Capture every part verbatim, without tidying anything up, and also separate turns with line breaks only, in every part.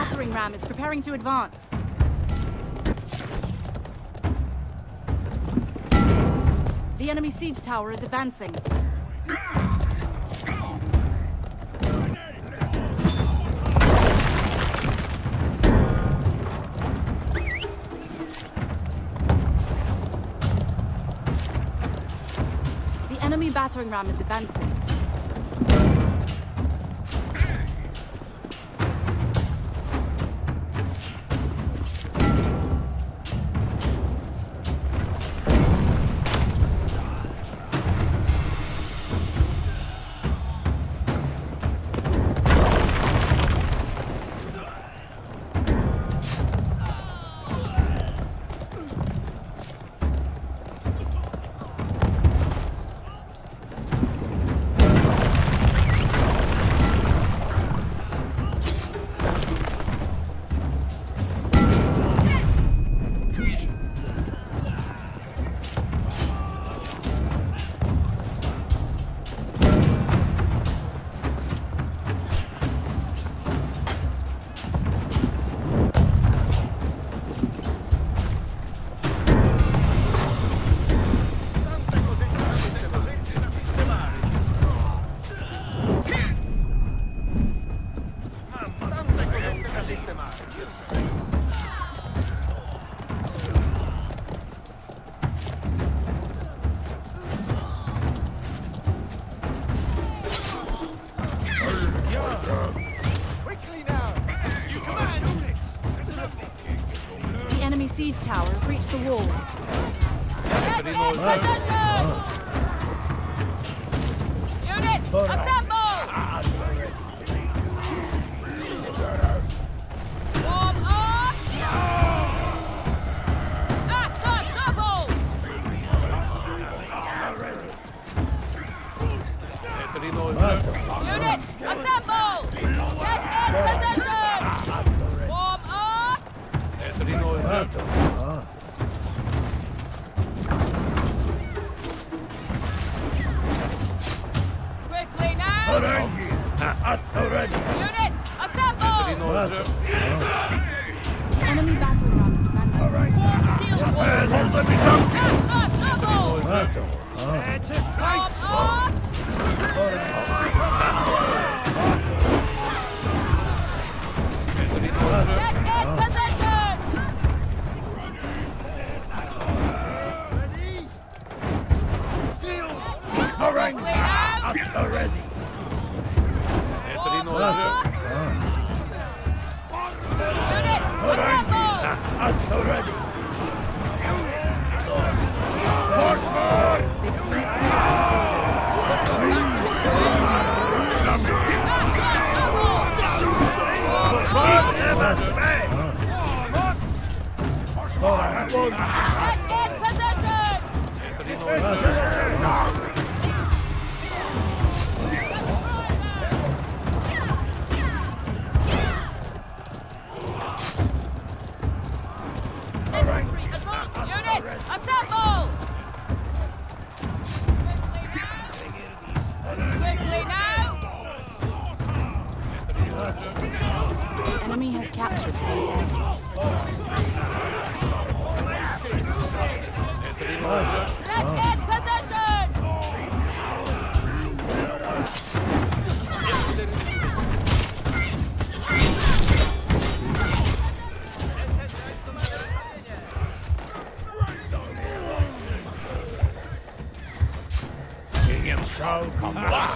battering ram is preparing to advance. The enemy siege tower is advancing. The enemy battering ram is advancing. Siege towers reach the wall.
Get in position! Unit, assemble! Warm up! That's not double! Unit, assemble! Get in position! Warm up! Quickly now! Unit, assemble!
Enemy battering ram is advancing.
Shield wall! Not double! Warm up! Get in position!
Alright,
Quickly now!
ready.
Warm up! Unit, assemble!
ready.
This unit's
Get in position! Infantry, advance! Unit, assemble! Quickly now!
The enemy has captured this
Get in position!
King himself come back.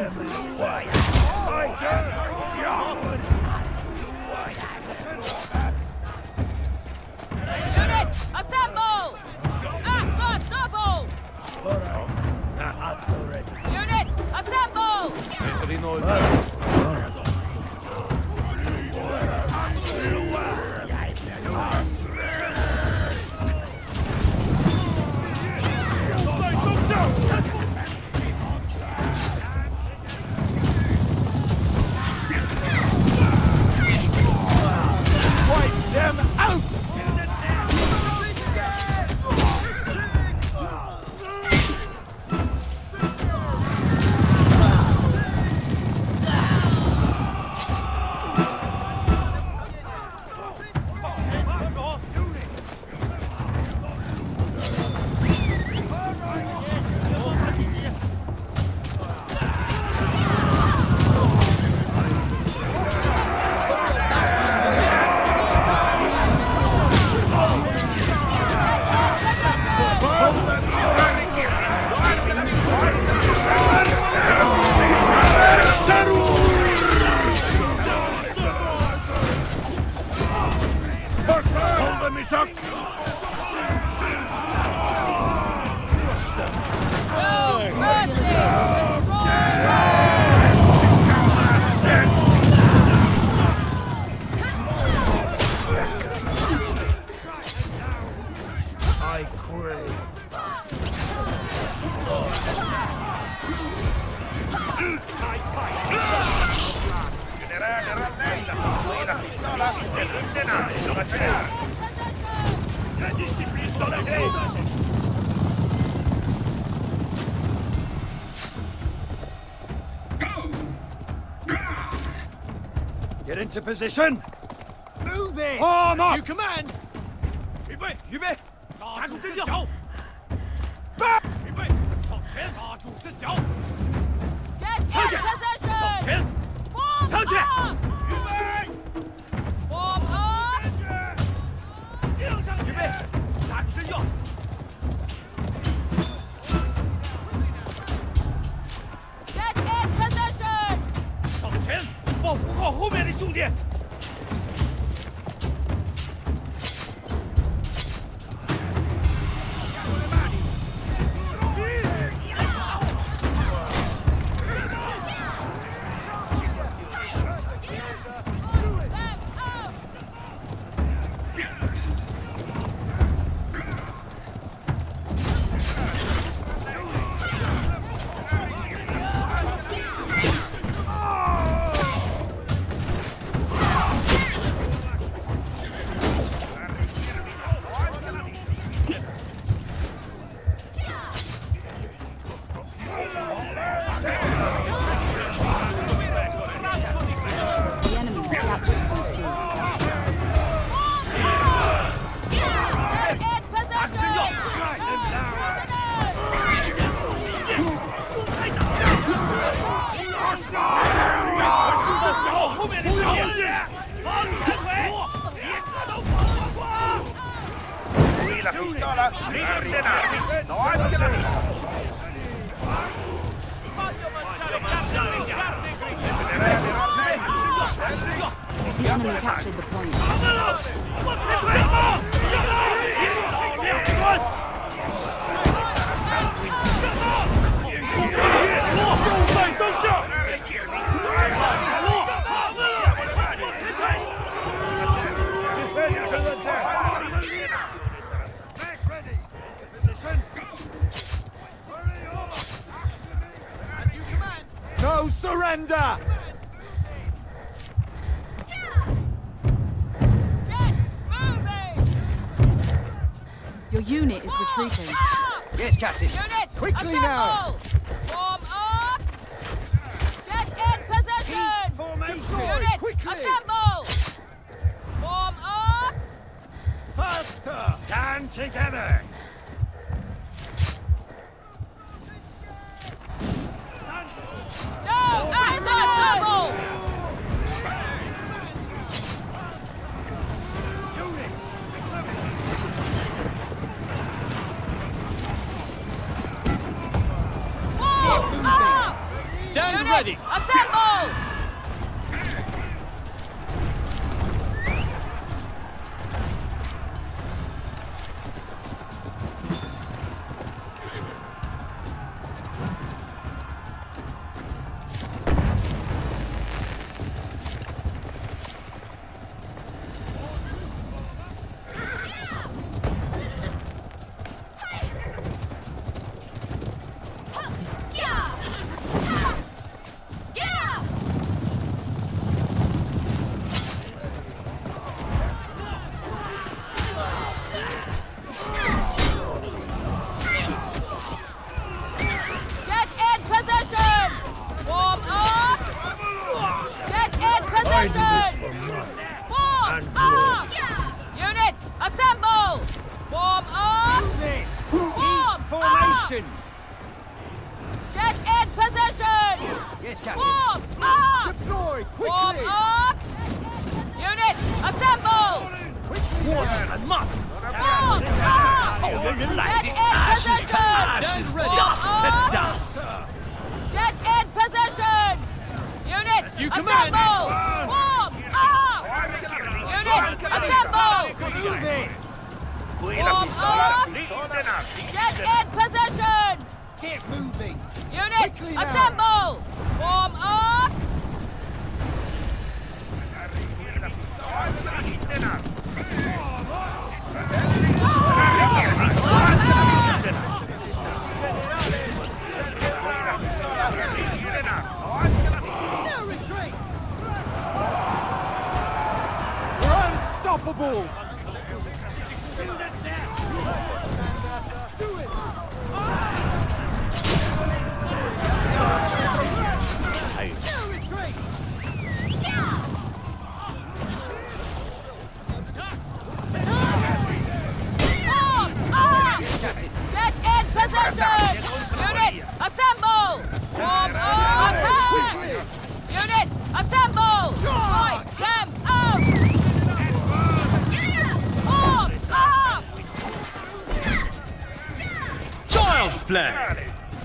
Unit, assemble! Axon, double! Unit, assemble!
Wipe them out!
No mercy!
I crave.
La discipline dans la grève.
Get into position!
Move it!
Form up!
You command! 预备，预备，打住阵脚！预备，向前，打住阵脚！
Get in
向前，
position! Form
上去！
up!
预备，
Form up!
预备，打住阵脚！
Get in position!
向前，保护好后面的兄弟！
The enemy has captured Point C.
Get in position! Prisoners!
保后面的兄弟！往前推，一个都不放过！
Qui la pistola, rintenarmi, no anche la mia.
The enemy captured the point.
No surrender!
Get moving!
Your unit is retreating.
Yes, Captain.
Unit,
Quickly
assemble!
now.
Form up! Get in position!
Formation!
Unit,
Quickly!
assemble! Form up!
Faster! Stand together!
No! Axon double! Form up!
Stand
Unit,
ready.
Assemble! Unit, assemble! Form up! Form
Formation!
up! Get in position!
Yes, Captain.
Form up!
Deploy
Form
quickly!
up! Unit, assemble!
What a month.
Form up!
草原人来的
Get in
，ashes to
position!
ashes,
Form
dust to
up!
dust.
Get in position! Unit,
As you command.
assemble! Form up! Unit, assemble!
Moving!
Qui la
Form
pistola,
up!
lì ordenati.
Get in position!
Get moving!
Unit,
Quickly now.
assemble! Form up!
No retreat! We're unstoppable! Do it! No retreat!
Form up! Get in position! Unit, assemble! Form up! Attack! Unit, assemble! Fight them out! Form up!
Child's play.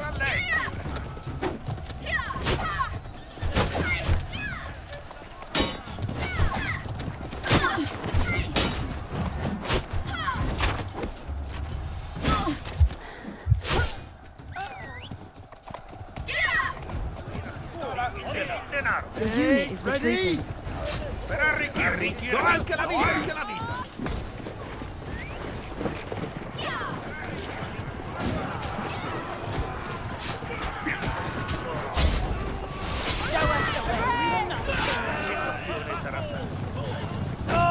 Your unit is retreating.
Per arricchire, arricchire anche la vita, anche la vita. Situazione sarà sempre.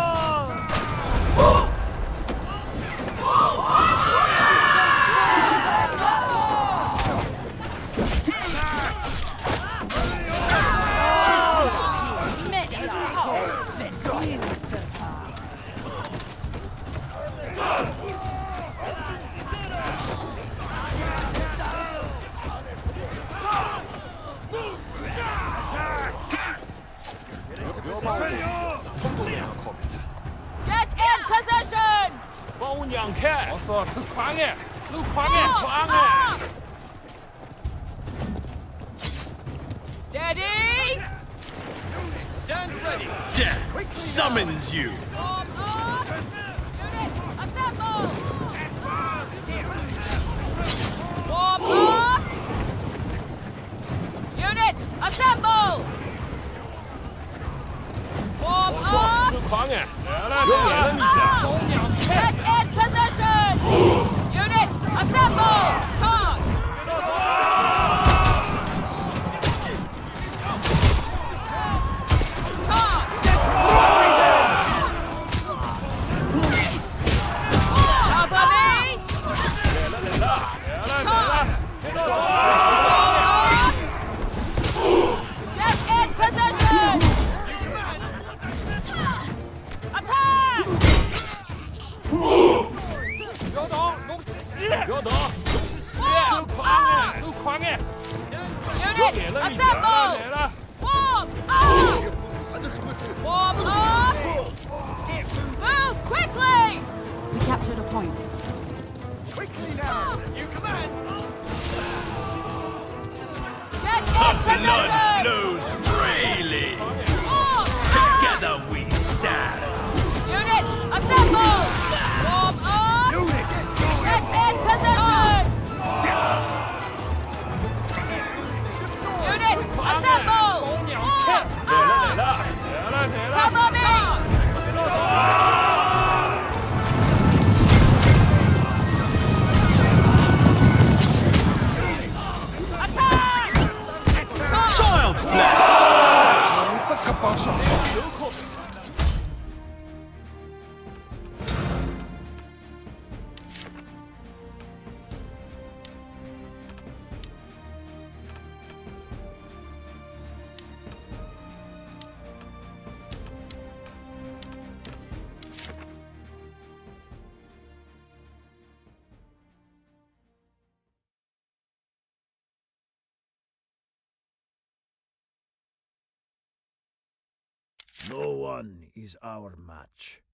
Get in position!
帮我让开！我说这狂哎，这狂哎，
Form
狂哎！
up! Steady!
Stand ready. Death summons you.
Form up! Unit, assemble! Form up! Unit, assemble! Form
我说
up!
这狂哎，来了来了你的，都让开！
Get in position! Unit, assemble! Charge! Cover me!
来了来了，
Get in position! Attack!
不要动，弄起死！不要动，弄起死！都狂哎，都狂哎！
Unit,
来了你的，
assemble!
来了！
Form up! Form up! Move quickly!
We captured a point.
Quickly now!
You command.
Get in position!
No one is our match.